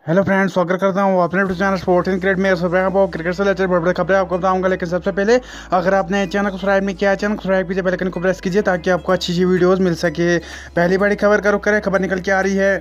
Hello friends, स्वागत करता हूँ अपने YouTube channel sports in cricket में। इस वक्त आपको क्रिकेट से रिलेटेड बड़े बड़े खबरें आपको बताऊंगा, लेकिन सबसे पहले अगर आपने चैनल को सब्सक्राइब नहीं किया है, चैनल को सब्सक्राइब कीजिए, बेल आइकन को प्रेस कीजिए ताकि आपको अच्छी अच्छी वीडियोस मिल सके। पहली बड़ी खबर का रुख करें, खबर निकल के आ रही है।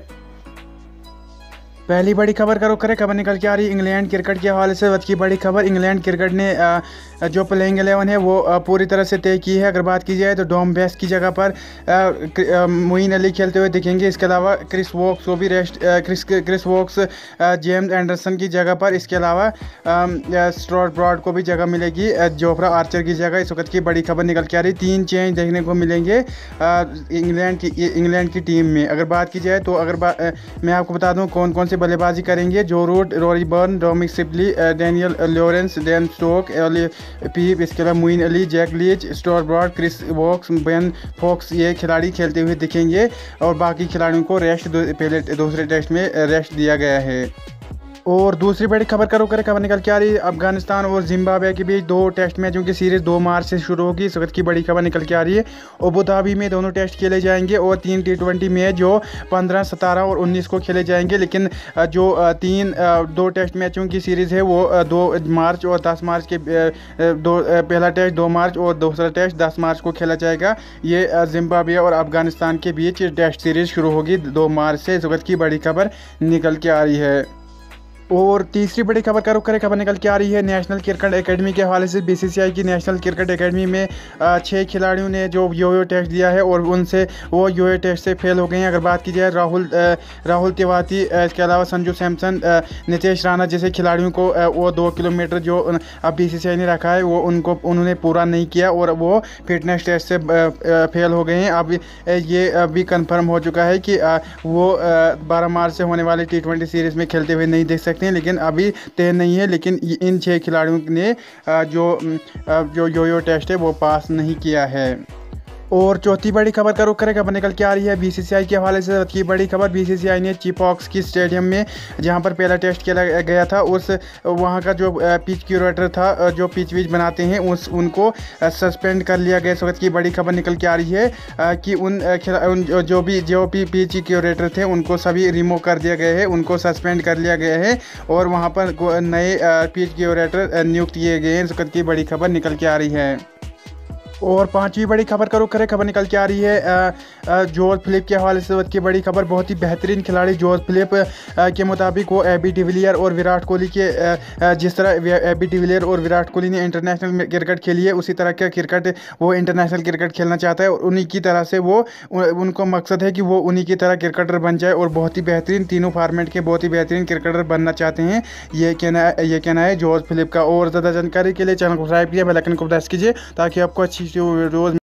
पहली बड़ी खबर का रुख करें, खबर निकल के आ रही है इंग्लैंड क्रिकेट के हवाले से। वक्त की बड़ी खबर, इंग्लैंड क्रिकेट ने जो प्लेइंग 11 है वो पूरी तरह से तय की है। अगर बात की जाए तो डॉम बेस्ट की जगह पर मोइन अली खेलते हुए दिखेंगे। इसके अलावा क्रिस वोक्स को भी rest Chris Woakes James Anderson की जगह पर, इसके अलावा स्टुअर्ट ब्रॉड को भी जगह मिलेगी जोफ्रा आर्चर की जगह। इस वक्त की बड़ी खबर निकल के आ रही, 3 चेंज देखने को मिलेंगे इंग्लैंड की टीम में। अगर बात की जाए तो मैं आपको बता दूं कौन कौन से बल्लेबाजी करेंगे। Joe Root, Rory Burn, Dominic Sibley, Daniel Lawrence, Dan Stoke, पीप, इसके अलावा Moeen Ali, Jack Leach, Stuart Broad, Chris Woakes, Ben Foakes, ये खिलाड़ी खेलते हुए दिखेंगे और बाकी खिलाड़ियों को रेस्ट पहले दूसरे टेस्ट में रेस्ट दिया गया है। और दूसरी बड़ी खबर का रुख करें, खबर निकल के आ रही है अफगानिस्तान और जिम्बाब्वे के बीच 2 टेस्ट मैचों की सीरीज 2 मार्च से शुरू होगी। इस वक्त की बड़ी खबर निकल के आ रही है अबू धाबी में दोनों टेस्ट खेले जाएंगे और 3 T20 मैच जो 15, 17 और 19 को खेले जाएंगे। लेकिन जो 2 टेस्ट मैचों की सीरीज़ है वो 2 मार्च और 10 मार्च के पहला टेस्ट 2 मार्च और दूसरा टेस्ट 10 मार्च को खेला जाएगा। ये जिम्बाब्वे और अफगानिस्तान के बीच टेस्ट सीरीज शुरू होगी 2 मार्च से। इस वक्त की बड़ी खबर निकल के आ रही है। और तीसरी बड़ी खबर का रुख करें, खबर निकल के आ रही है नेशनल क्रिकेट एकेडमी के हवाले से। बीसीसीआई की नेशनल क्रिकेट एकेडमी में 6 खिलाड़ियों ने जो यो टेस्ट दिया है और उनसे वो यो टेस्ट से फेल हो गए हैं। अगर बात की जाए राहुल तिवारी, इसके अलावा संजू सैमसन, नितेश राणा जैसे खिलाड़ियों को वो 2 किलोमीटर जो अब बीसीसीआई ने रखा है वो उन्होंने पूरा नहीं किया और वो फिटनेस टेस्ट से फेल हो गए हैं। अब ये अभी कन्फर्म हो चुका है कि वो 12 मार्च से होने वाली T20 सीरीज़ में खेलते हुए नहीं देख सकते हैं, लेकिन अभी तय नहीं है। लेकिन इन 6 खिलाड़ियों ने जो यो टेस्ट है वो पास नहीं किया है। और चौथी बड़ी खबर का रुख करें, खबर निकल के आ रही है बीसीसीआई के हवाले से। की बड़ी खबर, बीसीसीआई ने चिपॉक्स की स्टेडियम में जहां पर पहला टेस्ट खेला गया था वहां का जो पिच क्यूरेटर था, जो पिच विच बनाते हैं, उनको सस्पेंड कर लिया गया। इस वक्त की बड़ी खबर निकल के आ रही है कि जो भी पिच क्यूरेटर थे उनको सभी रिमूव कर दिया गया है, उनको सस्पेंड कर लिया गया है और वहाँ पर नए पिच क्यूरेटर नियुक्त किए गए हैं। इस वक्त की बड़ी खबर निकल के आ रही है। और पांचवी बड़ी खबर का रुख करें, खबर निकल के आ रही है जॉर्ज फिलिप के हवाले से। की बड़ी खबर, बहुत ही बेहतरीन खिलाड़ी जॉर्ज फिलिप के मुताबिक वो एबी डिविलियर और विराट कोहली के जिस तरह एबी डिविलियर और विराट कोहली ने इंटरनेशनल क्रिकेट खेली है उसी तरह का क्रिकेट वो इंटरनेशनल क्रिकेट खेलना चाहता है और उन्हीं की तरह से वो उनको मकसद है कि वो उन्हीं की तरह क्रिकेटर बन जाए और बहुत ही बेहतरीन तीनों फॉर्मेट के बहुत ही बेहतरीन क्रिकेटर बनना चाहते हैं। ये कहना है जॉर्ज फिलिप का। और ज़्यादा जानकारी के लिए चैनल को सब्सक्राइब कीजिए, बेल आइकन को प्रेस कीजिए ताकि आपको अच्छी वीडियोज़